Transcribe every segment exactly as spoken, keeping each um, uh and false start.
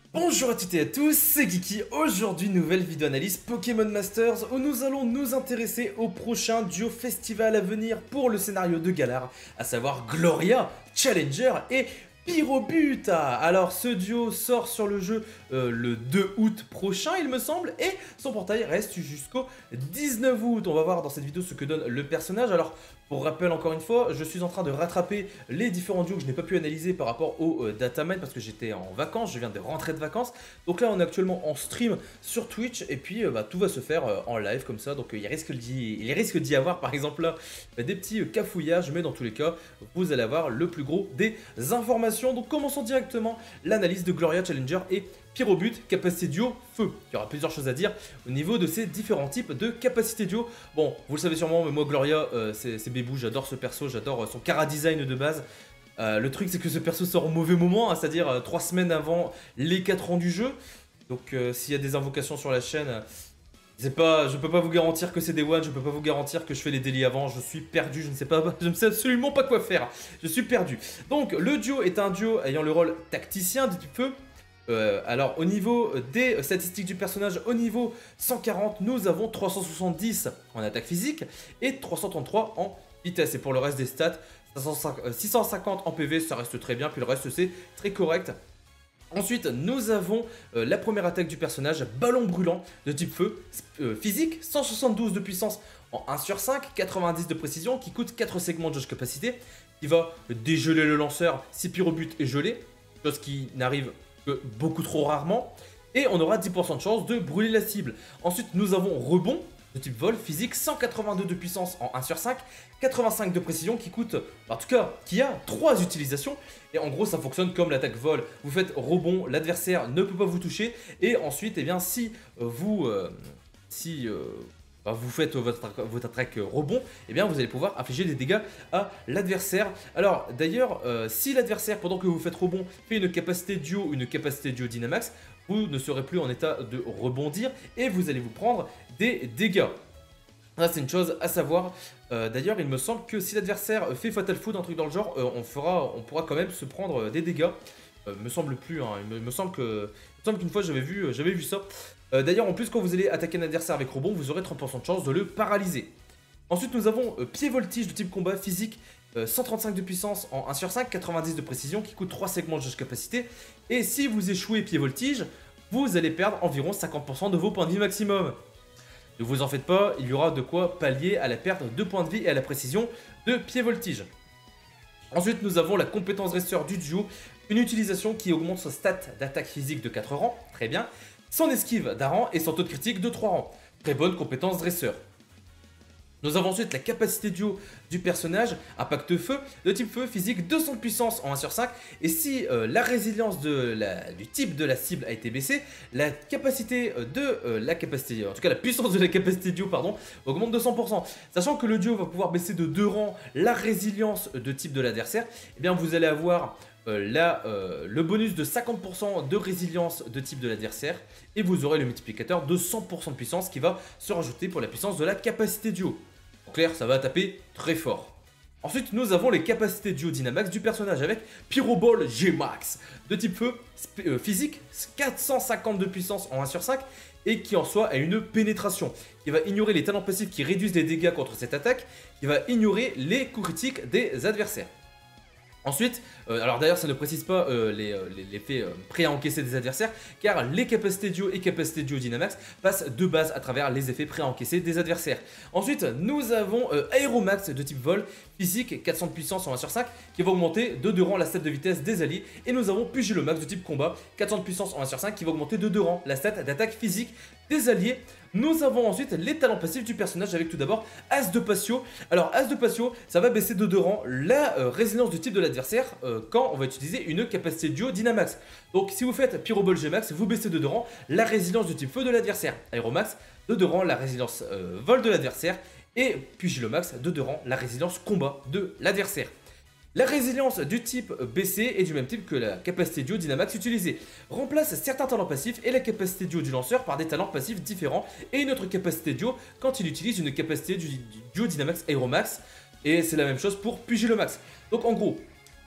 Bonjour à toutes et à tous, c'est Kiki. Aujourd'hui, nouvelle vidéo analyse Pokémon Masters où nous allons nous intéresser au prochain duo festival à venir pour le scénario de Galar, à savoir Gloria, Challenger et Pyrobuta. Alors ce duo sort sur le jeu euh, le deux août prochain il me semble et son portail reste jusqu'au dix-neuf août. On va voir dans cette vidéo ce que donne le personnage. Alors pour rappel encore une fois, je suis en train de rattraper les différents duos que je n'ai pas pu analyser par rapport au euh, datamine parce que j'étais en vacances, je viens de rentrer de vacances. Donc là on est actuellement en stream sur Twitch et puis euh, bah, tout va se faire euh, en live comme ça. Donc euh, il risque d'y il risque d'y avoir par exemple là bah, des petits euh, cafouillages, mais dans tous les cas vous allez avoir le plus gros des informations. Donc commençons directement l'analyse de Gloria, Challenger et Pyrobut, capacité duo, feu. Il y aura plusieurs choses à dire au niveau de ces différents types de capacité duo. Bon, vous le savez sûrement, mais moi Gloria, euh, c'est bébou, j'adore ce perso, j'adore euh, son cara design de base. Euh, le truc c'est que ce perso sort au mauvais moment, hein, c'est-à-dire euh, trois semaines avant les quatre ans du jeu. Donc euh, s'il y a des invocations sur la chaîne... Euh, C'est pas, je peux pas vous garantir que c'est des one, je peux pas vous garantir que je fais les délits avant, je suis perdu, je ne sais pas, je ne sais absolument pas quoi faire, je suis perdu. Donc le duo est un duo ayant le rôle tacticien de type feu. Euh, alors au niveau des statistiques du personnage, au niveau cent quarante, nous avons trois cent soixante-dix en attaque physique et trois cent trente-trois en vitesse. Et pour le reste des stats, six cent cinquante en P V, ça reste très bien, puis le reste c'est très correct. Ensuite, nous avons euh, la première attaque du personnage, ballon brûlant de type feu, euh, physique, cent soixante-douze de puissance en un sur cinq, quatre-vingt-dix de précision, qui coûte quatre segments de jauge capacité, qui va dégeler le lanceur si Pyrobut est gelé, chose qui n'arrive que beaucoup trop rarement, et on aura dix pour cent de chance de brûler la cible. Ensuite, nous avons rebond de type vol, physique, cent quatre-vingt-deux de puissance en un sur cinq, quatre-vingt-cinq de précision qui coûte, en tout cas, qui a trois utilisations. Et en gros, ça fonctionne comme l'attaque vol. Vous faites rebond, l'adversaire ne peut pas vous toucher. Et ensuite, eh bien, si vous, euh, si, euh, bah, vous faites votre, votre attaque rebond, eh bien, vous allez pouvoir infliger des dégâts à l'adversaire. Alors, d'ailleurs, euh, si l'adversaire, pendant que vous faites rebond, fait une capacité duo, une capacité duo Dynamax, vous ne serez plus en état de rebondir et vous allez vous prendre des dégâts. Ça, c'est une chose à savoir. Euh, D'ailleurs, il me semble que si l'adversaire fait Fatal Food, un truc dans le genre, euh, on, fera, on pourra quand même se prendre des dégâts. Euh, me semble plus, hein. il me, me semble que, qu'une fois j'avais vu, j'avais vu ça. Euh, D'ailleurs, en plus, quand vous allez attaquer un adversaire avec rebond, vous aurez trente pour cent de chance de le paralyser. Ensuite, nous avons euh, pied voltige de type combat physique, euh, cent trente-cinq de puissance en un sur cinq, quatre-vingt-dix de précision, qui coûte trois segments de jauge capacité. Et si vous échouez pied voltige, vous allez perdre environ cinquante pour cent de vos points de vie maximum. Ne vous en faites pas, il y aura de quoi pallier à la perte de points de vie et à la précision de pied voltige. Ensuite, nous avons la compétence dresseur du duo, une utilisation qui augmente son stat d'attaque physique de quatre rangs, très bien, son esquive d'un rang et son taux de critique de trois rangs. Très bonne compétence dresseur. Nous avons ensuite la capacité duo du personnage, impact feu, de type feu, physique, deux cents de puissance en un sur cinq. Et si euh, la résilience de la, du type de la cible a été baissée, la capacité de euh, la capacité, en tout cas la puissance de la capacité duo, pardon, augmente de cent pour cent. Sachant que le duo va pouvoir baisser de deux rangs la résilience de type de l'adversaire, eh bien vous allez avoir euh, la, euh, le bonus de cinquante pour cent de résilience de type de l'adversaire et vous aurez le multiplicateur de cent pour cent de puissance qui va se rajouter pour la puissance de la capacité duo. En clair, ça va taper très fort. Ensuite, nous avons les capacités duo Dynamax du personnage avec Pyroball G Max de type feu, euh, physique, quatre cent cinquante de puissance en un sur cinq et qui en soi a une pénétration qui va ignorer les talents passifs qui réduisent les dégâts contre cette attaque, qui va ignorer les coups critiques des adversaires. Ensuite, euh, alors d'ailleurs ça ne précise pas euh, l'effet euh, prêt à encaisser des adversaires car les capacités duo et capacités duo Dynamax passent de base à travers les effets prêt à encaisser des adversaires. Ensuite, nous avons euh, Aéromax de type vol, physique, quatre cents de puissance en un sur cinq qui va augmenter de deux rangs la stat de vitesse des alliés. Et nous avons Pugilomax de type combat, quatre cents de puissance en un sur cinq qui va augmenter de deux rangs la stat d'attaque physique des alliés. Nous avons ensuite les talents passifs du personnage avec tout d'abord As de Patio. Alors As de Patio, ça va baisser de deux rangs la euh, résilience du type de l'adversaire euh, quand on va utiliser une capacité duo Dynamax. Donc si vous faites Pyroball G Max, vous baissez de deux rangs la résilience du type feu de l'adversaire. Aéromax, de deux rangs la résilience euh, vol de l'adversaire. Et Pugilomax, de deux rangs la résilience combat de l'adversaire. La résilience du type B C est du même type que la capacité duo Dynamax utilisée. Remplace certains talents passifs et la capacité duo du lanceur par des talents passifs différents et une autre capacité duo quand il utilise une capacité du duo Dynamax Aeromax. Et c'est la même chose pour Pugilomax. Donc en gros,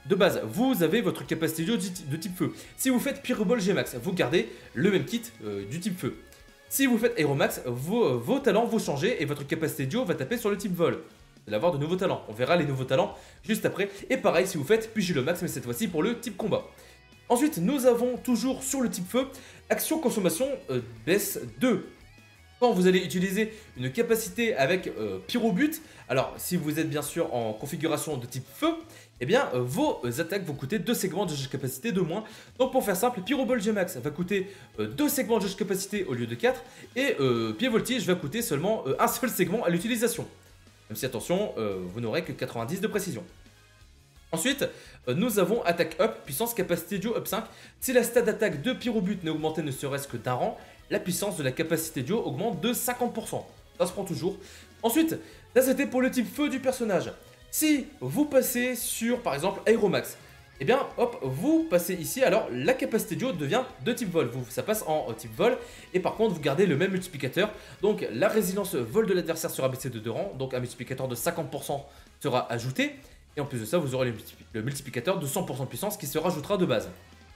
de base, vous avez votre capacité de type feu. Si vous faites Pyroball G max, vous gardez le même kit euh, du type feu. Si vous faites Aeromax, vos, vos talents vont changer et votre capacité duo va taper sur le type vol. Vous allez avoir de nouveaux talents. On verra les nouveaux talents juste après. Et pareil si vous faites Pugilomax, mais cette fois-ci pour le type combat. Ensuite, nous avons toujours sur le type feu, action consommation euh, baisse deux. Quand vous allez utiliser une capacité avec euh, Pyrobut, alors si vous êtes bien sûr en configuration de type feu, eh bien euh, vos attaques vont coûter deux segments de capacité de moins. Donc pour faire simple, Pyroball G max va coûter euh, deux segments de capacité au lieu de quatre, et euh, Pied Voltige va coûter seulement euh, un seul segment à l'utilisation. Même si attention, euh, vous n'aurez que quatre-vingt-dix de précision. Ensuite, euh, nous avons attaque up, puissance capacité duo up cinq. Si la stat d'attaque de Pyrobut n'est augmentée ne serait-ce que d'un rang, la puissance de la capacité duo augmente de cinquante pour cent. Ça se prend toujours. Ensuite, là c'était pour le type feu du personnage. Si vous passez sur par exemple Aeromax, eh bien hop, vous passez ici, alors la capacité duo devient de type vol. Vous, ça passe en type vol, et par contre vous gardez le même multiplicateur. Donc la résilience vol de l'adversaire sera baissée de deux rangs, donc un multiplicateur de cinquante pour cent sera ajouté. Et en plus de ça, vous aurez le multiplicateur de cent pour cent de puissance qui se rajoutera de base.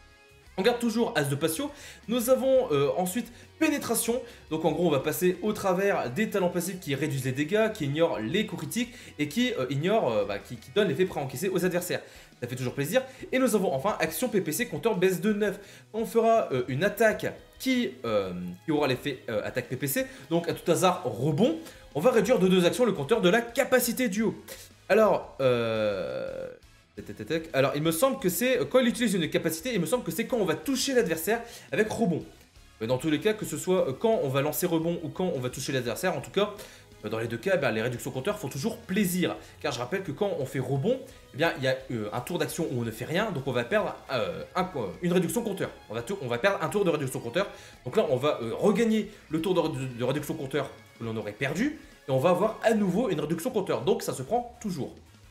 On garde toujours As de Patio. Nous avons euh, ensuite Pénétration. Donc en gros, on va passer au travers des talents passifs qui réduisent les dégâts, qui ignorent les coups critiques et qui euh, ignorent, euh, bah, qui, qui donnent l'effet pré-encaissé aux adversaires. Ça fait toujours plaisir. Et nous avons enfin Action P P C, compteur baisse de neuf. On fera euh, une attaque qui, euh, qui aura l'effet euh, attaque P P C. Donc à tout hasard, rebond. On va réduire de deux actions le compteur de la capacité duo. Alors, euh... Alors, il me semble que c'est quand il utilise une capacité, il me semble que c'est quand on va toucher l'adversaire avec rebond. Mais dans tous les cas, que ce soit quand on va lancer rebond ou quand on va toucher l'adversaire, en tout cas, dans les deux cas, ben, les réductions compteurs font toujours plaisir. Car je rappelle que quand on fait rebond, eh bien, il y a euh, un tour d'action où on ne fait rien, donc on va perdre euh, un, une réduction compteur. On va, on va perdre un tour de réduction compteur. Donc là, on va euh, regagner le tour de, de, de réduction compteur que l'on aurait perdu, et on va avoir à nouveau une réduction compteur. Donc ça se prend toujours.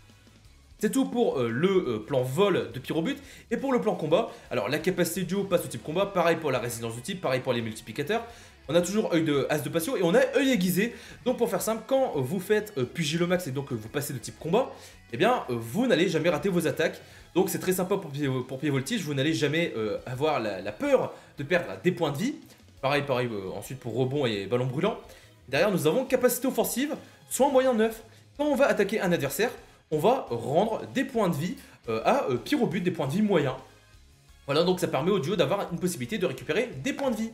C'est tout pour euh, le euh, plan vol de Pyrobut. Et pour le plan combat, alors la capacité duo passe au type combat, pareil pour la résistance du type, pareil pour les multiplicateurs. On a toujours œil de As de Patio et on a œil aiguisé. Donc pour faire simple, quand vous faites euh, Pugilomax et donc euh, vous passez de type combat, eh bien euh, vous n'allez jamais rater vos attaques. Donc c'est très sympa pour Pied, pour Pied Voltige, vous n'allez jamais euh, avoir la, la peur de perdre des points de vie. Pareil, pareil euh, ensuite pour rebond et ballon brûlant. Derrière nous avons capacité offensive, soin moyen neuf. Quand on va attaquer un adversaire, on va rendre des points de vie euh, à euh, Pyrobut, des points de vie moyens. Voilà, donc ça permet au duo d'avoir une possibilité de récupérer des points de vie.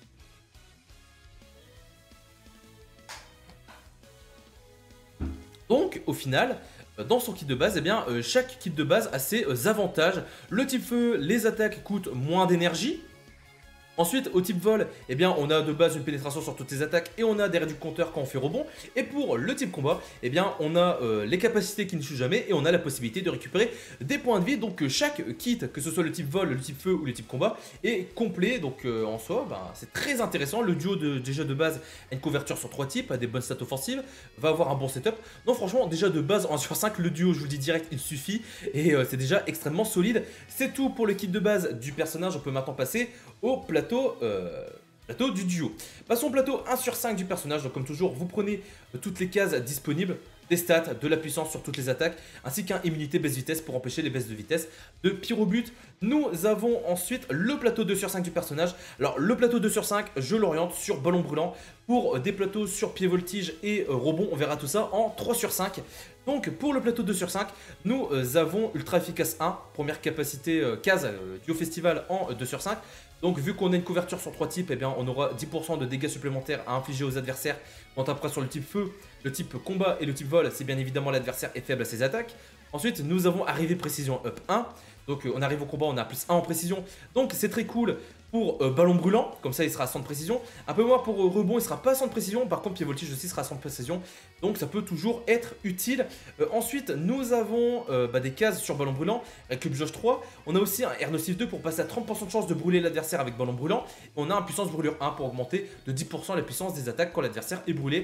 Donc, au final, dans son kit de base, eh bien, euh, chaque kit de base a ses euh, avantages. Le type feu, les attaques coûtent moins d'énergie. Ensuite, au type vol, eh bien, on a de base une pénétration sur toutes les attaques et on a des réductions compteurs quand on fait rebond. Et pour le type combat, eh bien, on a euh, les capacités qui ne tuent jamais et on a la possibilité de récupérer des points de vie. Donc, euh, chaque kit, que ce soit le type vol, le type feu ou le type combat, est complet. Donc, euh, en soi, ben, c'est très intéressant. Le duo de, déjà de base a une couverture sur trois types, a des bonnes stats offensives, va avoir un bon setup. Donc, franchement, déjà de base en un sur cinq, le duo, je vous le dis direct, il suffit et euh, c'est déjà extrêmement solide. C'est tout pour le kit de base du personnage. On peut maintenant passer au plateau. Euh, plateau du duo. Passons au plateau un sur cinq du personnage. Donc comme toujours, vous prenez euh, toutes les cases disponibles, des stats, de la puissance sur toutes les attaques, ainsi qu'un immunité baisse vitesse pour empêcher les baisses de vitesse de Pyrobut. Nous avons ensuite le plateau deux sur cinq du personnage. Alors le plateau deux sur cinq, je l'oriente sur ballon brûlant. Pour des plateaux sur pied voltige et euh, rebond, on verra tout ça en trois sur cinq. Donc pour le plateau deux sur cinq, nous euh, avons ultra efficace un, première capacité euh, case euh, duo festival en euh, deux sur cinq. Donc vu qu'on a une couverture sur trois types, eh bien, on aura dix pour cent de dégâts supplémentaires à infliger aux adversaires. Quand après sur le type feu, le type combat et le type vol, c'est bien évidemment l'adversaire est faible à ses attaques. Ensuite, nous avons arrivé précision up un. Donc euh, on arrive au combat, on a plus un en précision. Donc c'est très cool pour euh, ballon brûlant, comme ça il sera à cent de précision. Un peu moins pour euh, rebond, il sera pas à cent de précision. Par contre, pied voltige aussi sera à cent de précision. Donc ça peut toujours être utile. Euh, ensuite, nous avons euh, bah, des cases sur ballon brûlant avec le Josh trois. On a aussi un Air Nocif deux pour passer à trente pour cent de chance de brûler l'adversaire avec ballon brûlant. On a un puissance brûlure un pour augmenter de dix pour cent la puissance des attaques quand l'adversaire est brûlé.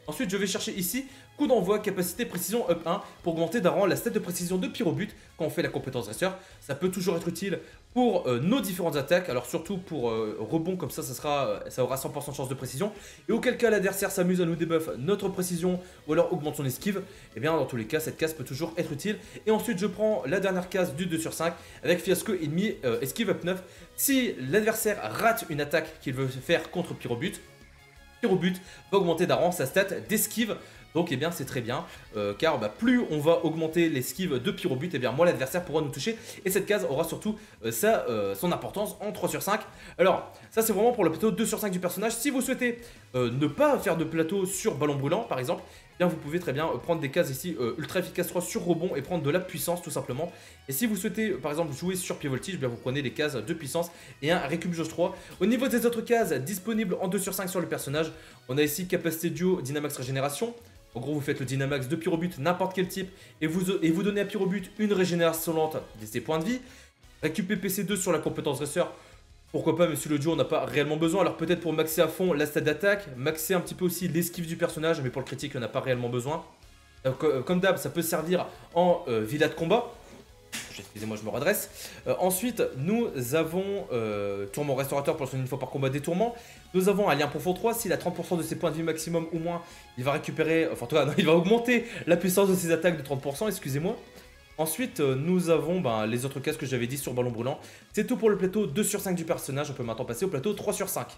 Ensuite, je vais chercher ici coup d'envoi, capacité, précision up un pour augmenter d'un rang la stat de précision de Pyrobut quand on fait la compétence dresseur. Ça peut toujours être utile pour euh, nos différentes attaques, alors surtout pour euh, rebond, comme ça, ça, sera, euh, ça aura cent pour cent de chance de précision. Et auquel cas l'adversaire s'amuse à nous debuff notre précision ou alors augmente son esquive, et bien dans tous les cas, cette case peut toujours être utile. Et ensuite, je prends la dernière case du deux sur cinq avec fiasco ennemi euh, esquive up neuf. Si l'adversaire rate une attaque qu'il veut faire contre Pyrobut, Pyrobut va augmenter d'un rang sa stat d'esquive. Donc eh bien c'est très bien, euh, car bah, plus on va augmenter l'esquive de Pyrobut, et bien moins l'adversaire pourra nous toucher. Et cette case aura surtout euh, sa, euh, son importance en trois sur cinq. Alors ça c'est vraiment pour le plateau deux sur cinq du personnage. Si vous souhaitez euh, ne pas faire de plateau sur ballon brûlant par exemple, eh bien vous pouvez très bien euh, prendre des cases ici euh, ultra efficace trois sur rebond et prendre de la puissance tout simplement. Et si vous souhaitez par exemple jouer sur pied voltige, eh bien vous prenez les cases de puissance et un récup jauge trois. Au niveau des autres cases disponibles en deux sur cinq sur le personnage, on a ici capacité duo Dynamax régénération. En gros, vous faites le Dynamax de Pyrobut, n'importe quel type, et vous, et vous donnez à Pyrobut une régénération lente de ses points de vie. Récup P P C deux sur la compétence dresseur. Pourquoi pas, mais sur le duo, on n'a pas réellement besoin. Alors peut-être pour maxer à fond la stat d'attaque, maxer un petit peu aussi l'esquive du personnage, mais pour le critique, on n'a pas réellement besoin. Euh, comme d'hab, ça peut servir en euh, villa de combat. Excusez-moi, je me redresse. Euh, ensuite, nous avons euh, Tourment Restaurateur pour son une fois par combat des tourments. Nous avons un lien profond trois. S'il a trente pour cent de ses points de vie maximum ou moins, il va récupérer, enfin en tout cas, non, il va augmenter la puissance de ses attaques de trente pour cent, excusez-moi. Ensuite, euh, nous avons ben, les autres cases que j'avais dit sur Ballon Brûlant. C'est tout pour le plateau deux sur cinq du personnage. On peut maintenant passer au plateau trois sur cinq.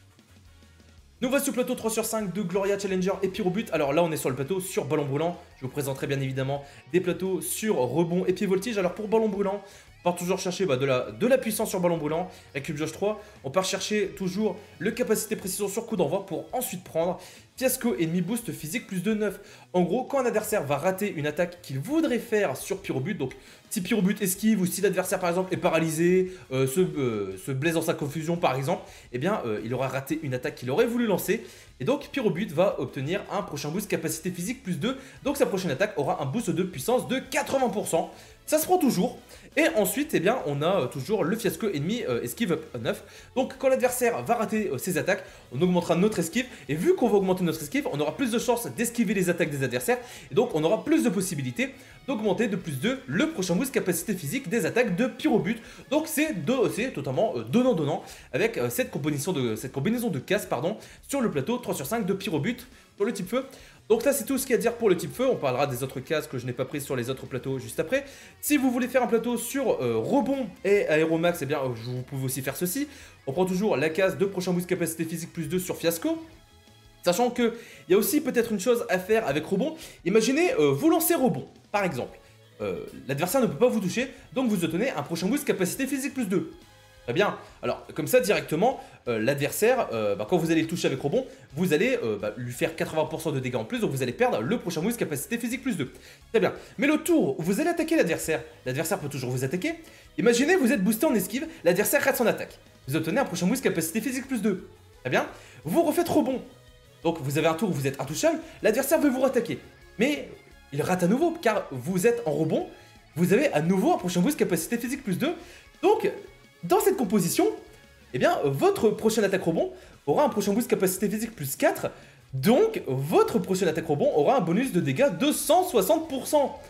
Nous voici au plateau trois sur cinq de Gloria, Challenger et Pyrobut. Alors là, on est sur le plateau sur Ballon Brûlant. Je vous présenterai bien évidemment des plateaux sur Rebond et Pied Voltige. Alors pour Ballon Brûlant, on part toujours chercher bah, de, la, de la puissance sur Ballon Brûlant, récup jauge trois. On part chercher toujours le capacité précision sur coup d'envoi pour ensuite prendre fiasco ennemi boost physique plus de neuf. En gros, quand un adversaire va rater une attaque qu'il voudrait faire sur Pyrobut, donc si Pyrobut esquive ou si l'adversaire par exemple est paralysé, euh, se, euh, se blesse dans sa confusion par exemple, eh bien euh, il aura raté une attaque qu'il aurait voulu lancer. Et donc Pyrobut va obtenir un prochain boost capacité physique plus deux. Donc sa prochaine attaque aura un boost de puissance de quatre-vingts pour cent. Ça se prend toujours. Et ensuite, eh bien, on a euh, toujours le fiasco ennemi euh, esquive up neuf. Donc quand l'adversaire va rater euh, ses attaques, on augmentera notre esquive. Et vu qu'on va augmenter notre esquive, on aura plus de chances d'esquiver les attaques des adversaires. Et donc on aura plus de possibilités d'augmenter de plus deux le prochain boost capacité physique des attaques de Pyrobut. Donc c'est totalement euh, donnant-donnant avec euh, cette, combinaison de, cette combinaison de cases pardon, sur le plateau trois sur cinq de Pyrobut sur le type feu. Donc là c'est tout ce qu'il y a à dire pour le type feu, on parlera des autres cases que je n'ai pas prises sur les autres plateaux juste après. Si vous voulez faire un plateau sur euh, rebond et aéromax, eh bien vous pouvez aussi faire ceci. On prend toujours la case de prochain boost capacité physique plus deux sur fiasco. Sachant qu'il y a aussi peut-être une chose à faire avec rebond. Imaginez euh, vous lancez rebond, par exemple. Euh, L'adversaire ne peut pas vous toucher, donc vous obtenez un prochain boost capacité physique plus deux. Très bien. Alors, comme ça, directement, euh, l'adversaire, euh, bah, quand vous allez le toucher avec rebond, vous allez euh, bah, lui faire quatre-vingts pour cent de dégâts en plus, donc vous allez perdre le prochain boost capacité physique plus deux. Très bien. Mais le tour où vous allez attaquer l'adversaire, l'adversaire peut toujours vous attaquer. Imaginez, vous êtes boosté en esquive, l'adversaire rate son attaque. Vous obtenez un prochain boost capacité physique plus deux. Très bien. Vous refaites rebond. Donc, vous avez un tour où vous êtes intouchable, l'adversaire veut vous rattaquer. Mais il rate à nouveau, car vous êtes en rebond, vous avez à nouveau un prochain boost capacité physique plus deux. Donc, dans cette composition, eh bien, votre prochaine attaque rebond aura un prochain boost capacité physique plus quatre. Donc, votre prochaine attaque rebond aura un bonus de dégâts de cent soixante pour cent.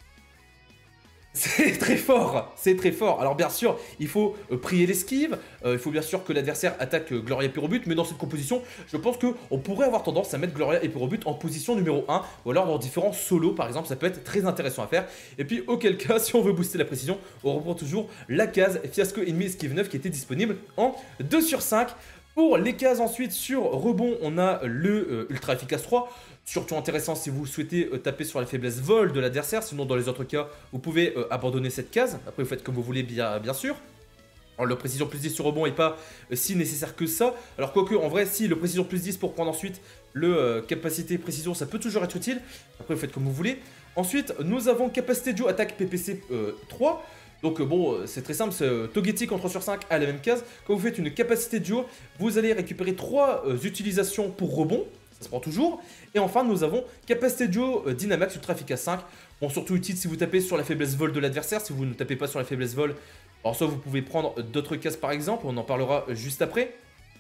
C'est très fort, c'est très fort. Alors bien sûr, il faut euh, prier l'esquive, euh, il faut bien sûr que l'adversaire attaque euh, Gloria et Pyrobut, mais dans cette composition, je pense qu'on pourrait avoir tendance à mettre Gloria et Pyrobut en position numéro un, ou alors dans différents solos par exemple, ça peut être très intéressant à faire. Et puis auquel cas, si on veut booster la précision, on reprend toujours la case fiasco ennemi esquive neuf qui était disponible en deux sur cinq. Pour les cases ensuite sur rebond, on a le euh, ultra efficace trois. Surtout intéressant si vous souhaitez euh, taper sur la faiblesse vol de l'adversaire. Sinon, dans les autres cas, vous pouvez euh, abandonner cette case. Après, vous faites comme vous voulez, bien, bien sûr. Alors, le précision plus dix sur rebond n'est pas euh, si nécessaire que ça. Alors, quoique, en vrai, si le précision plus dix pour prendre ensuite le euh, capacité précision, ça peut toujours être utile. Après, vous faites comme vous voulez. Ensuite, nous avons capacité duo attaque P P C euh, trois. Donc euh, bon, euh, c'est très simple, c'est euh, Togetic en trois sur cinq à la même case. Quand vous faites une capacité duo, vous allez récupérer trois euh, utilisations pour rebond. Ça se prend toujours. Et enfin, nous avons capacité duo euh, Dynamax Ultra Efficace cinq. Bon, surtout utile si vous tapez sur la faiblesse vol de l'adversaire. Si vous ne tapez pas sur la faiblesse vol, alors soit vous pouvez prendre d'autres cases par exemple, on en parlera juste après.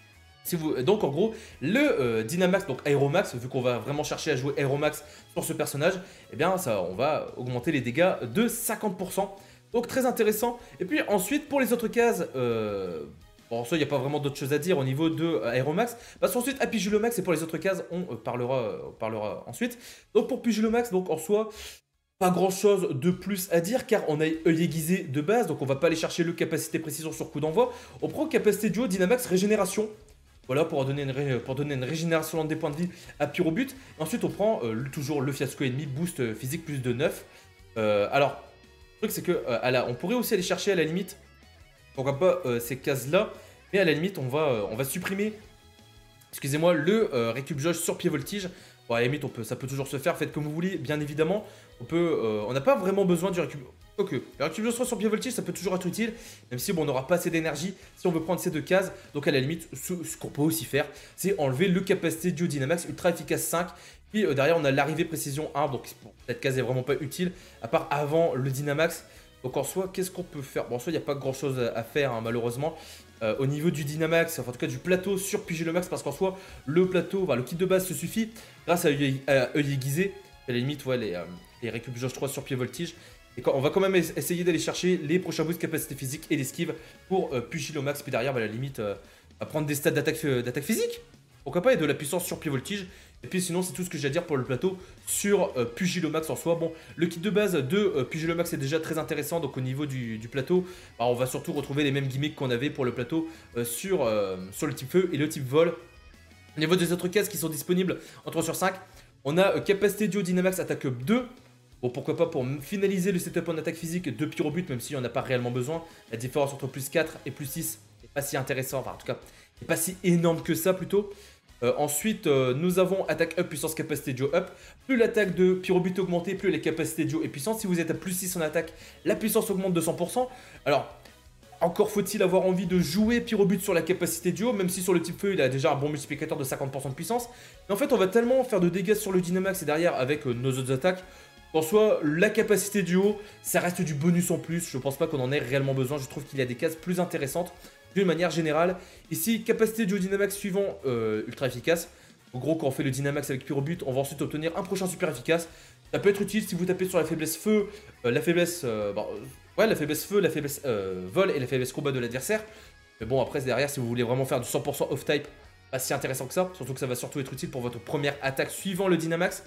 Si vous, donc en gros, le euh, Dynamax, donc Aeromax, vu qu'on va vraiment chercher à jouer Aeromax sur ce personnage, eh bien ça, on va augmenter les dégâts de cinquante pour cent. Donc très intéressant. Et puis ensuite, pour les autres cases, euh, bon, ça, il n'y a pas vraiment d'autres choses à dire au niveau de euh, Aeromax. Parce qu'ensuite, à Pugilomax, et pour les autres cases, on euh, parlera, euh, on parlera ensuite. Donc pour Pugilomax, donc en soi, pas grand chose de plus à dire car on a œil aiguisé de base, donc on va pas aller chercher le capacité précision sur coup d'envoi. On prend capacité duo, Dynamax, régénération. Voilà, pour donner, une pour donner une régénération des points de vie à Pyrobut. Ensuite, on prend euh, toujours le fiasco ennemi, boost physique plus de neuf. Euh, alors, le truc, c'est que euh, la, on pourrait aussi aller chercher à la limite, pourquoi pas euh, ces cases-là, mais à la limite, on va, euh, on va supprimer, excusez-moi, le euh, récup jauge sur pied voltige. Bon, à la limite, on peut, ça peut toujours se faire, faites comme vous voulez, bien évidemment. On peut, euh, on n'a pas vraiment besoin du récup. Ok, le récup jauge sur pied voltige, ça peut toujours être utile, même si bon, on n'aura pas assez d'énergie si on veut prendre ces deux cases. Donc à la limite, ce, ce qu'on peut aussi faire, c'est enlever le capacité duo Dynamax ultra efficace cinq. Puis euh, derrière, on a l'arrivée précision un, donc bon, cette case est vraiment pas utile, à part avant le Dynamax. Donc en soi, qu'est-ce qu'on peut faire? Bon, en soi, il n'y a pas grand chose à faire, hein, malheureusement. Euh, au niveau du Dynamax, enfin en tout cas du plateau sur Pugilomax, parce qu'en soi, le plateau, enfin, le kit de base se suffit grâce à œil aiguisé. À la limite, ouais, les, euh, les récup jauge trois sur pied voltige. Et quand, on va quand même essayer d'aller chercher les prochains boosts capacité physique et l'esquive pour euh, Pugilomax. Puis derrière, bah, à la limite, euh, à prendre des stats d'attaque euh, physique. Pourquoi pas, et de la puissance sur pied voltige. Et puis sinon, c'est tout ce que j'ai à dire pour le plateau sur euh, Pugilomax en soi. Bon, le kit de base de euh, Pugilomax est déjà très intéressant. Donc au niveau du, du plateau, bah, on va surtout retrouver les mêmes gimmicks qu'on avait pour le plateau euh, sur, euh, sur le type feu et le type vol. Au niveau des autres cases qui sont disponibles en trois sur cinq, on a euh, capacité duo Dynamax attaque up deux. Bon, pourquoi pas pour finaliser le setup en attaque physique de Pyrobut, même si on n'a pas réellement besoin. La différence entre plus quatre et plus six n'est pas si intéressant, enfin en tout cas, n'est pas si énorme que ça plutôt. Euh, ensuite, euh, nous avons attaque up, puissance, capacité duo up. Plus l'attaque de Pyrobut est augmentée, plus les capacités duo est puissante. Si vous êtes à plus six en attaque, la puissance augmente de cent pour cent. Alors, encore faut-il avoir envie de jouer Pyrobut sur la capacité duo, même si sur le type feu, il a déjà un bon multiplicateur de cinquante pour cent de puissance. Mais en fait, on va tellement faire de dégâts sur le Dynamax et derrière avec euh, nos autres attaques. En soi, la capacité duo, ça reste du bonus en plus. Je pense pas qu'on en ait réellement besoin. Je trouve qu'il y a des cases plus intéressantes d'une manière générale. Ici, capacité duo Dynamax suivant euh, ultra efficace. En gros, quand on fait le Dynamax avec Pyrobut, on va ensuite obtenir un prochain super efficace. Ça peut être utile si vous tapez sur la faiblesse feu, euh, la faiblesse, euh, bah, ouais, la faiblesse feu, la faiblesse euh, vol et la faiblesse combat de l'adversaire. Mais bon, après, derrière, si vous voulez vraiment faire du cent pour cent off-type, pas si intéressant que ça. Surtout que ça va surtout être utile pour votre première attaque suivant le Dynamax.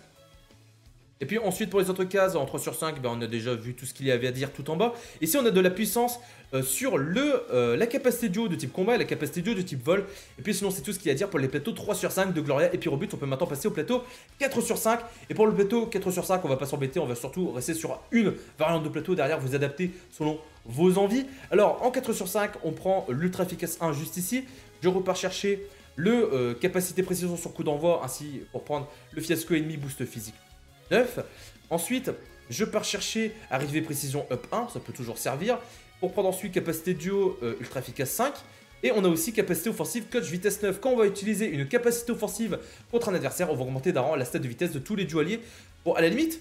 Et puis ensuite pour les autres cases, en trois sur cinq, ben, on a déjà vu tout ce qu'il y avait à dire tout en bas. Ici on a de la puissance euh, sur le, euh, la capacité duo de type combat et la capacité duo de type vol. Et puis sinon c'est tout ce qu'il y a à dire pour les plateaux trois sur cinq de Gloria et Pyrobut. On peut maintenant passer au plateau quatre sur cinq. Et pour le plateau quatre sur cinq, on va pas s'embêter, on va surtout rester sur une variante de plateau. Derrière vous adapter selon vos envies. Alors en quatre sur cinq, on prend l'ultra efficace un juste ici. Je repars chercher le euh, capacité précision sur coup d'envoi, ainsi pour prendre le fiasco ennemi boost physique neuf. Ensuite, je pars chercher arrivée précision up un, ça peut toujours servir. Pour prendre ensuite capacité duo euh, ultra efficace cinq. Et on a aussi capacité offensive coach vitesse neuf. Quand on va utiliser une capacité offensive contre un adversaire, on va augmenter d'un rang la stat de vitesse de tous les duos alliés. Bon, à la limite,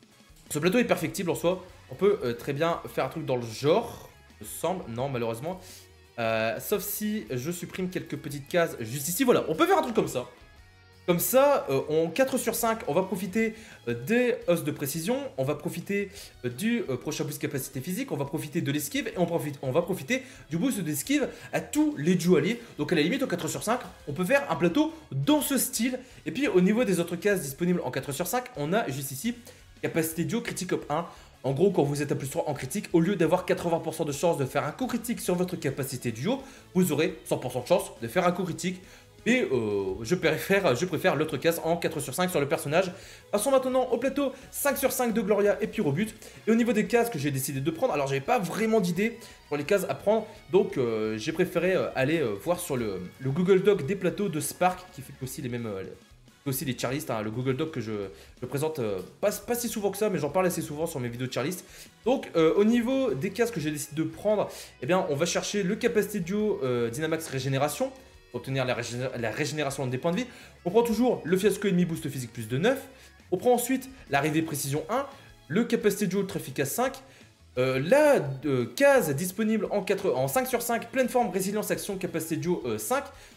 ce plateau est perfectible en soi. On peut euh, très bien faire un truc dans le genre, me semble. Non, malheureusement. Euh, sauf si je supprime quelques petites cases juste ici. Voilà, on peut faire un truc comme ça. Comme ça, euh, en quatre sur cinq, on va profiter euh, des os de précision, on va profiter euh, du euh, prochain boost capacité physique, on va profiter de l'esquive et on, profite, on va profiter du boost d'esquive à tous les duos alliés. Donc à la limite, en quatre sur cinq, on peut faire un plateau dans ce style. Et puis au niveau des autres cases disponibles en quatre sur cinq, on a juste ici capacité duo critique up un. En gros, quand vous êtes à plus trois en critique, au lieu d'avoir quatre-vingts pour cent de chance de faire un coup critique sur votre capacité duo, vous aurez cent pour cent de chance de faire un coup critique. Et euh, je préfère, je préfère l'autre case en quatre sur cinq sur le personnage. Passons maintenant au plateau cinq sur cinq de Gloria et Pyrobut. Et au niveau des cases que j'ai décidé de prendre, alors j'avais pas vraiment d'idée pour les cases à prendre. Donc euh, j'ai préféré euh, aller euh, voir sur le, le Google Doc des plateaux de Spark, qui fait aussi les mêmes... Euh, aussi les tier-lists, hein, le Google Doc que je, je présente euh, pas, pas si souvent que ça, mais j'en parle assez souvent sur mes vidéos de tier-list. Donc euh, au niveau des cases que j'ai décidé de prendre, eh bien on va chercher le capacité duo euh, Dynamax régénération. Obtenir la, régéné la régénération des points de vie. On prend toujours le fiasco ennemi boost physique plus de neuf. On prend ensuite l'arrivée précision un, le capacité duo ultra efficace cinq, euh, la euh, case disponible en, quatre, en cinq sur cinq, pleine forme, résilience, action, capacité duo euh, cinq.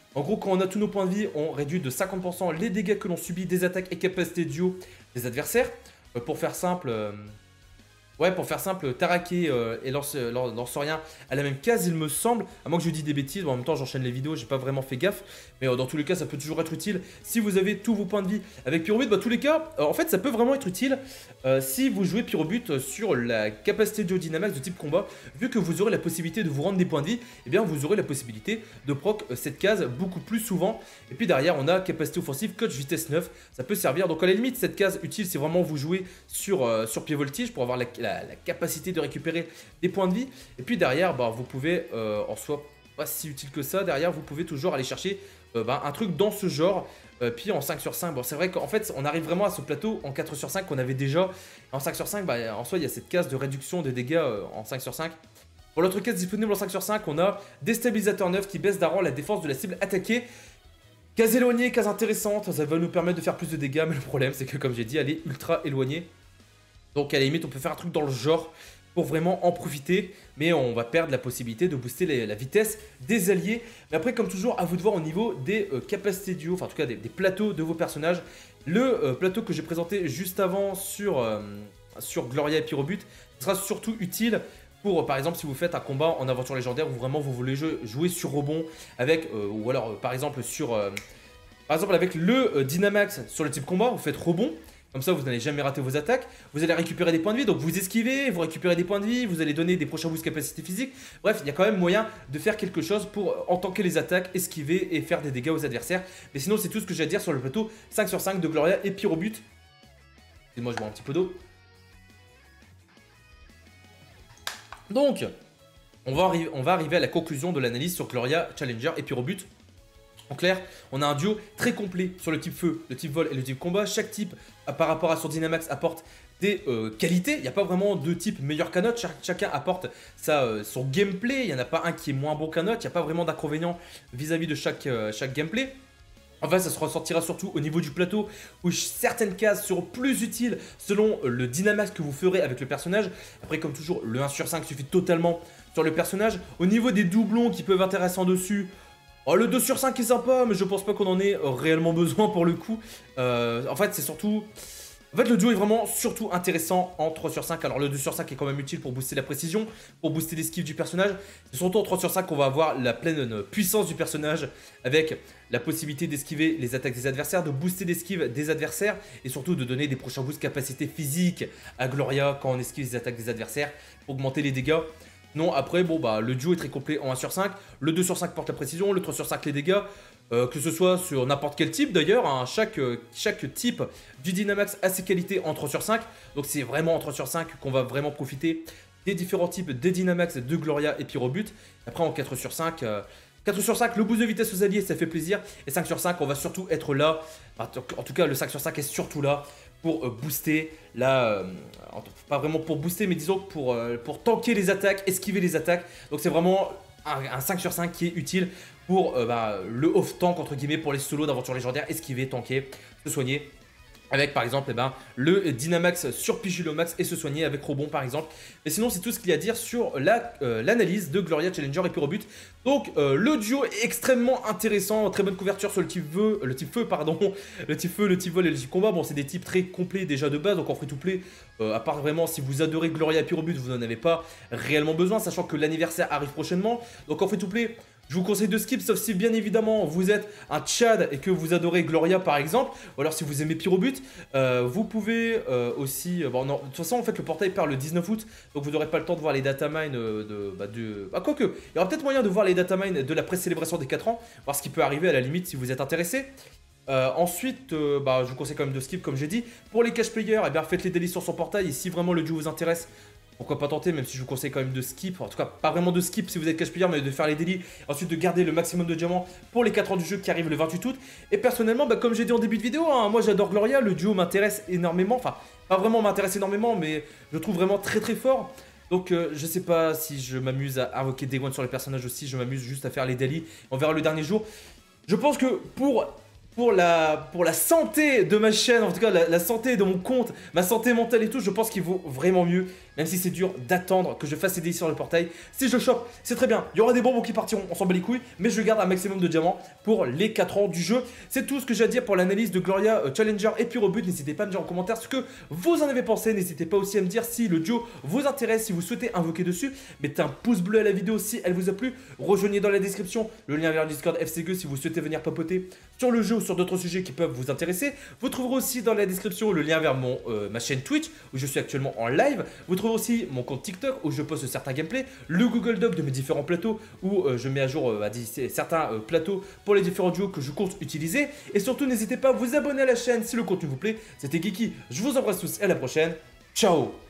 En gros, quand on a tous nos points de vie, on réduit de cinquante pour cent les dégâts que l'on subit des attaques et capacités de duo des adversaires. Euh, pour faire simple... Euh, Ouais, pour faire simple, Taraki euh, et lance, lance, Lancerien à la même case, il me semble. À moins que je dise des bêtises, bon, en même temps j'enchaîne les vidéos, j'ai pas vraiment fait gaffe. Mais euh, dans tous les cas, ça peut toujours être utile si vous avez tous vos points de vie. Avec Pyrobut, bah, tous les cas, euh, en fait, ça peut vraiment être utile euh, si vous jouez Pyrobut sur la capacité de Dynamax de type combat. Vu que vous aurez la possibilité de vous rendre des points de vie, eh bien vous aurez la possibilité de proc euh, cette case beaucoup plus souvent. Et puis derrière, on a capacité offensive, coach vitesse neuf, ça peut servir. Donc à la limite, cette case utile, c'est vraiment vous jouez sur, euh, sur pied voltige pour avoir la, la La, la capacité de récupérer des points de vie. Et puis derrière, bah, vous pouvez, euh, en soi, pas si utile que ça, derrière, vous pouvez toujours aller chercher euh, bah, un truc dans ce genre. Euh, puis en cinq sur cinq, bon, c'est vrai qu'en fait, on arrive vraiment à ce plateau en quatre sur cinq qu'on avait déjà. En cinq sur cinq, bah, en soi, il y a cette case de réduction des dégâts euh, en cinq sur cinq. Pour l'autre case disponible en cinq sur cinq, on a déstabilisateur neuf qui baisse d'un rang la défense de la cible attaquée. Case éloignée, case intéressante, ça va nous permettre de faire plus de dégâts, mais le problème, c'est que comme j'ai dit, elle est ultra éloignée. Donc à la limite, on peut faire un truc dans le genre pour vraiment en profiter, mais on va perdre la possibilité de booster les, la vitesse des alliés. Mais après, comme toujours, à vous de voir au niveau des euh, capacités duo, enfin en tout cas des, des plateaux de vos personnages. Le euh, plateau que j'ai présenté juste avant sur, euh, sur Gloria et Pyrobut sera surtout utile pour, euh, par exemple, si vous faites un combat en aventure légendaire où vraiment vous voulez jouer, jouer sur rebond avec, euh, ou alors euh, par exemple sur, euh, par exemple avec le euh, Dynamax sur le type combat, vous faites rebond. Comme ça, vous n'allez jamais rater vos attaques. Vous allez récupérer des points de vie. Donc, vous esquivez, vous récupérez des points de vie. Vous allez donner des prochains boosts capacité physique. Bref, il y a quand même moyen de faire quelque chose pour en tanker les attaques, esquiver et faire des dégâts aux adversaires. Mais sinon, c'est tout ce que j'ai à dire sur le plateau cinq sur cinq de Gloria et Pyrobut. Excusez-moi, je bois un petit peu d'eau. Donc, on va, on va arriver à la conclusion de l'analyse sur Gloria, Challenger et Pyrobut. En clair, on a un duo très complet sur le type feu, le type vol et le type combat. Chaque type, par rapport à son Dynamax, apporte des euh, qualités. Il n'y a pas vraiment de type meilleur qu'un autre. Chac chacun apporte sa, euh, son gameplay. Il n'y en a pas un qui est moins bon qu'un autre. Il n'y a pas vraiment d'inconvénient vis-à-vis de chaque, euh, chaque gameplay. En fait, ça se ressortira surtout au niveau du plateau où certaines cases seront plus utiles selon le Dynamax que vous ferez avec le personnage. Après, comme toujours, le un sur cinq suffit totalement sur le personnage. Au niveau des doublons qui peuvent être intéressants dessus, oh, le deux sur cinq est sympa, mais je pense pas qu'on en ait réellement besoin pour le coup. Euh, en fait, c'est surtout... En fait, le duo est vraiment surtout intéressant en trois sur cinq. Alors, le deux sur cinq est quand même utile pour booster la précision, pour booster l'esquive du personnage. C'est surtout en trois sur cinq qu'on va avoir la pleine puissance du personnage avec la possibilité d'esquiver les attaques des adversaires, de booster l'esquive des adversaires et surtout de donner des prochains boosts capacité physique à Gloria quand on esquive les attaques des adversaires pour augmenter les dégâts. Non, après, bon, bah, le duo est très complet en un sur cinq. Le deux sur cinq porte la précision, le trois sur cinq les dégâts. Euh, que ce soit sur n'importe quel type d'ailleurs, hein, chaque, euh, chaque type du Dynamax a ses qualités en trois sur cinq. Donc c'est vraiment en trois sur cinq qu'on va vraiment profiter des différents types des Dynamax de Gloria et Pyrobut. Après en quatre sur cinq... Euh, quatre sur cinq, le boost de vitesse aux alliés, ça fait plaisir. Et cinq sur cinq, on va surtout être là. En tout cas, le cinq sur cinq est surtout là pour euh, booster la... Euh, pas vraiment pour booster, mais disons pour, euh, pour tanker les attaques, esquiver les attaques. Donc c'est vraiment un, un cinq sur cinq qui est utile pour euh, bah, le off-tank, entre guillemets, pour les solos d'aventure légendaire, esquiver, tanker, se soigner. Avec par exemple eh ben, le Dynamax sur Pigilomax et se soigner avec Rebond par exemple. Mais sinon c'est tout ce qu'il y a à dire sur l'analyse la, euh, de Gloria, Challenger et Pyrobut. Donc euh, le duo est extrêmement intéressant, très bonne couverture sur le type feu, le type feu pardon, le type feu, le type vol et le type combat. Bon c'est des types très complets déjà de base, donc en free to play, euh, à part vraiment si vous adorez Gloria et Pyrobut, vous n'en avez pas réellement besoin, sachant que l'anniversaire arrive prochainement. Donc en free to play, je vous conseille de skip, sauf si bien évidemment vous êtes un Tchad et que vous adorez Gloria par exemple, ou alors si vous aimez Pyrobut, euh, vous pouvez euh, aussi... Euh, bon, non, de toute façon en fait le portail part le dix-neuf août, donc vous n'aurez pas le temps de voir les datamines euh, de... Bah, de bah, quoique, il y aura peut-être moyen de voir les datamines de la pré-célébration des quatre ans, voir ce qui peut arriver à la limite si vous êtes intéressé. Euh, ensuite, euh, bah, je vous conseille quand même de skip comme j'ai dit. Pour les cash players, eh bien, faites les délits sur son portail et si vraiment le duo vous intéresse, pourquoi pas tenter, même si je vous conseille quand même de skip, en tout cas pas vraiment de skip si vous êtes cash player, mais de faire les délits, ensuite de garder le maximum de diamants pour les quatre ans du jeu qui arrivent le vingt-huit août. Et personnellement, bah, comme j'ai dit en début de vidéo, hein, moi j'adore Gloria, le duo m'intéresse énormément, enfin pas vraiment m'intéresse énormément, mais je le trouve vraiment très très fort. Donc euh, je sais pas si je m'amuse à invoquer des one sur les personnages aussi, je m'amuse juste à faire les délits, on verra le dernier jour. Je pense que pour pour la, pour la santé de ma chaîne, en tout cas la, la santé de mon compte, ma santé mentale et tout, je pense qu'il vaut vraiment mieux, même si c'est dur d'attendre que je fasse aider sur le portail. Si je le chope, c'est très bien, il y aura des bonbons qui partiront, on s'en bat les couilles, mais je garde un maximum de diamants pour les quatre ans du jeu. C'est tout ce que j'ai à dire pour l'analyse de Gloria, euh, Challenger et Pyrobut. N'hésitez pas à me dire en commentaire ce que vous en avez pensé, n'hésitez pas aussi à me dire si le duo vous intéresse, si vous souhaitez invoquer dessus. Mettez un pouce bleu à la vidéo si elle vous a plu, rejoignez dans la description le lien vers le Discord F C G si vous souhaitez venir papoter sur le jeu ou sur d'autres sujets qui peuvent vous intéresser. Vous trouverez aussi dans la description le lien vers mon, euh, ma chaîne Twitch où je suis actuellement en live. Vous trouverez aussi mon compte TikTok où je poste certains gameplays, le Google Doc de mes différents plateaux où euh, je mets à jour euh, à certains euh, plateaux pour les différents duos que je compte utiliser. Et surtout n'hésitez pas à vous abonner à la chaîne si le contenu vous plaît. C'était Kiki, je vous embrasse tous et à la prochaine. Ciao.